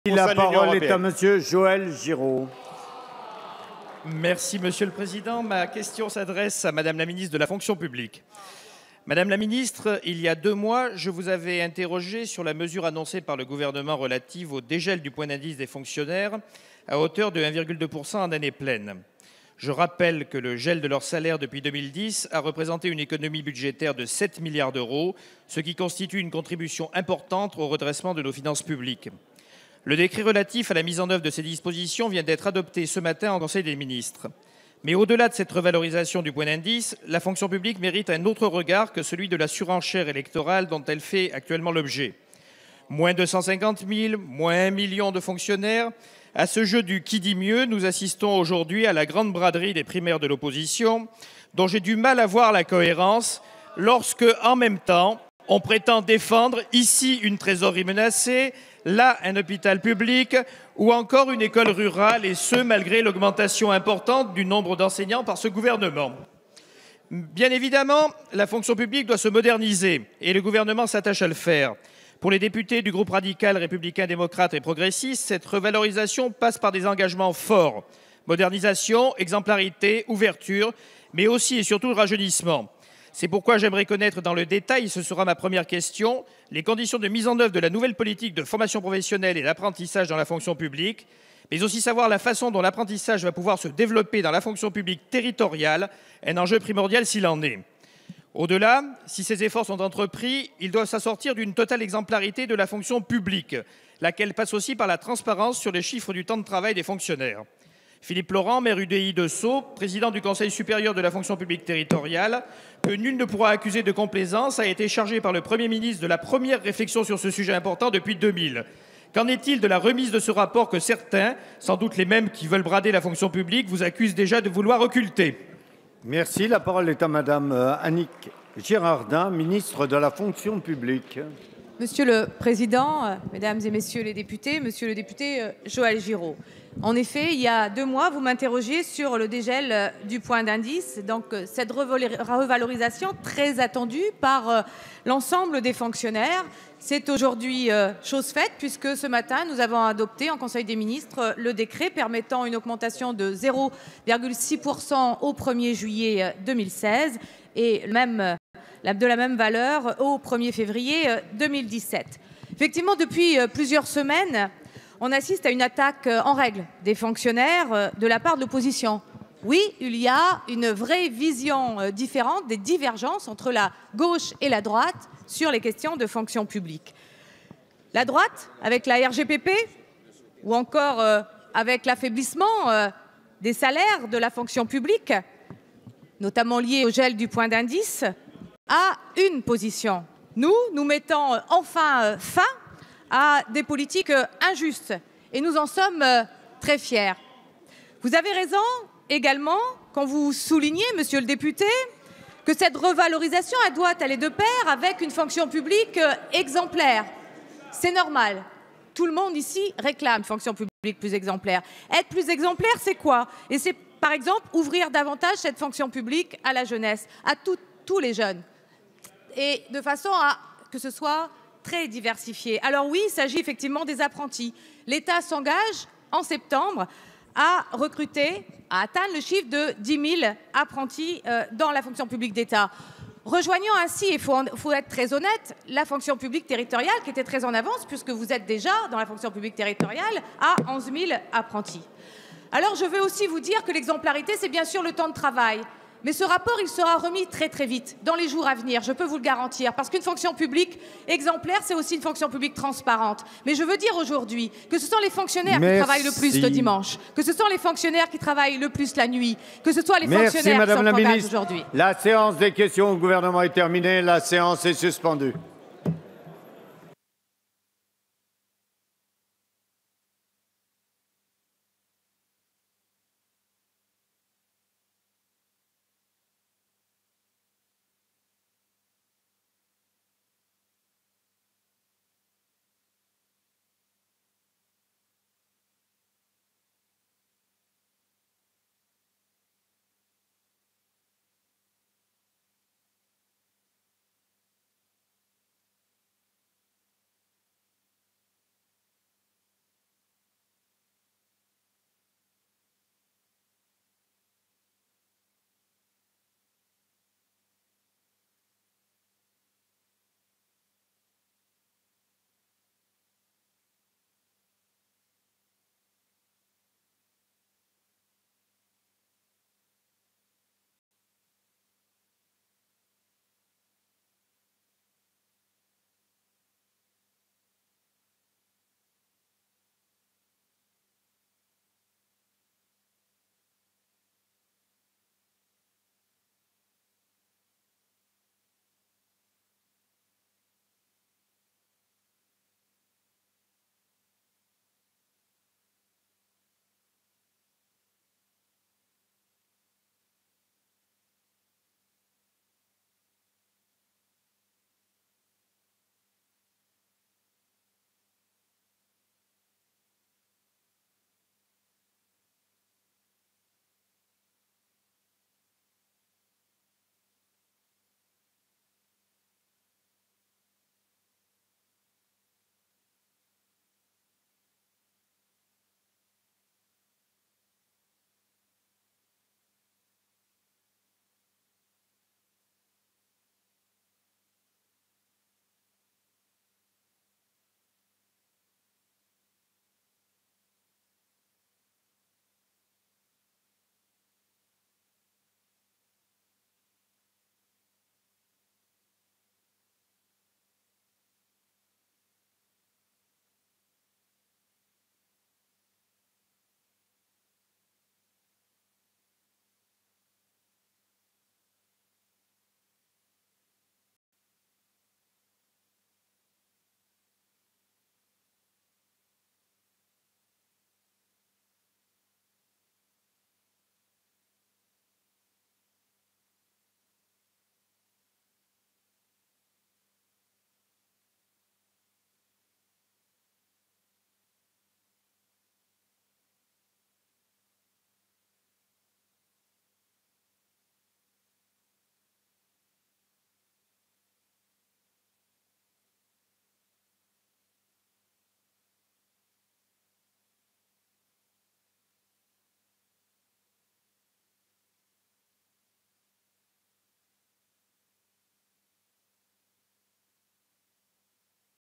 La parole est à Monsieur Joël Giraud. Merci Monsieur le Président. Ma question s'adresse à Madame la ministre de la Fonction publique. Madame la ministre, il y a 2 mois, je vous avais interrogé sur la mesure annoncée par le gouvernement relative au dégel du point d'indice des fonctionnaires à hauteur de 1,2% en année pleine. Je rappelle que le gel de leur salaire depuis 2010 a représenté une économie budgétaire de 7 milliards d'euros, ce qui constitue une contribution importante au redressement de nos finances publiques. Le décret relatif à la mise en œuvre de ces dispositions vient d'être adopté ce matin en Conseil des ministres. Mais au-delà de cette revalorisation du point d'indice, la fonction publique mérite un autre regard que celui de la surenchère électorale dont elle fait actuellement l'objet. Moins 250 000, moins 1 million de fonctionnaires. À ce jeu du qui dit mieux, nous assistons aujourd'hui à la grande braderie des primaires de l'opposition, dont j'ai du mal à voir la cohérence lorsque, en même temps, on prétend défendre ici une trésorerie menacée, là un hôpital public ou encore une école rurale, et ce malgré l'augmentation importante du nombre d'enseignants par ce gouvernement. Bien évidemment, la fonction publique doit se moderniser et le gouvernement s'attache à le faire. Pour les députés du groupe radical républicain démocrate et progressiste, cette revalorisation passe par des engagements forts. Modernisation, exemplarité, ouverture, mais aussi et surtout le rajeunissement. C'est pourquoi j'aimerais connaître dans le détail, ce sera ma première question, les conditions de mise en œuvre de la nouvelle politique de formation professionnelle et d'apprentissage dans la fonction publique, mais aussi savoir la façon dont l'apprentissage va pouvoir se développer dans la fonction publique territoriale, un enjeu primordial s'il en est. Au-delà, si ces efforts sont entrepris, ils doivent s'assortir d'une totale exemplarité de la fonction publique, laquelle passe aussi par la transparence sur les chiffres du temps de travail des fonctionnaires. Philippe Laurent, maire UDI de Sceaux, président du Conseil supérieur de la fonction publique territoriale, que nul ne pourra accuser de complaisance, a été chargé par le Premier ministre de la première réflexion sur ce sujet important depuis 2000. Qu'en est-il de la remise de ce rapport que certains, sans doute les mêmes qui veulent brader la fonction publique, vous accusent déjà de vouloir occulter? Merci. La parole est à Madame Annick Girardin, ministre de la Fonction publique. Monsieur le Président, Mesdames et Messieurs les députés, Monsieur le député Joël Giraud. En effet, il y a 2 mois, vous m'interrogiez sur le dégel du point d'indice, donc cette revalorisation très attendue par l'ensemble des fonctionnaires. C'est aujourd'hui chose faite puisque ce matin, nous avons adopté en Conseil des ministres le décret permettant une augmentation de 0,6% au 1er juillet 2016 et de la même valeur au 1er février 2017. Effectivement, depuis plusieurs semaines, on assiste à une attaque en règle des fonctionnaires de la part de l'opposition. Oui, il y a une vraie vision différente, des divergences entre la gauche et la droite sur les questions de fonction publique. La droite, avec la RGPP, ou encore avec l'affaiblissement des salaires de la fonction publique, notamment lié au gel du point d'indice, a une position. Nous mettons enfin fin à des politiques injustes et nous en sommes très fiers. Vous avez raison également quand vous soulignez, monsieur le député, que cette revalorisation elle doit aller de pair avec une fonction publique exemplaire. C'est normal. Tout le monde ici réclame une fonction publique plus exemplaire. Être plus exemplaire, c'est quoi? Et c'est par exemple ouvrir davantage cette fonction publique à la jeunesse, à tous les jeunes, et de façon à que ce soit très diversifié. Alors oui, il s'agit effectivement des apprentis. L'État s'engage en septembre à recruter, à atteindre le chiffre de 10 000 apprentis dans la fonction publique d'État. Rejoignant ainsi, il faut être très honnête, la fonction publique territoriale qui était très en avance, puisque vous êtes déjà dans la fonction publique territoriale, à 11 000 apprentis. Alors je veux aussi vous dire que l'exemplarité, c'est bien sûr le temps de travail. Mais ce rapport, il sera remis très très vite, dans les jours à venir, je peux vous le garantir, parce qu'une fonction publique exemplaire, c'est aussi une fonction publique transparente. Mais je veux dire aujourd'hui que ce sont les fonctionnaires qui travaillent le plus le dimanche, que ce sont les fonctionnaires qui travaillent le plus la nuit, que ce soit les fonctionnaires qui sont en aujourd'hui. La séance des questions au gouvernement est terminée, la séance est suspendue.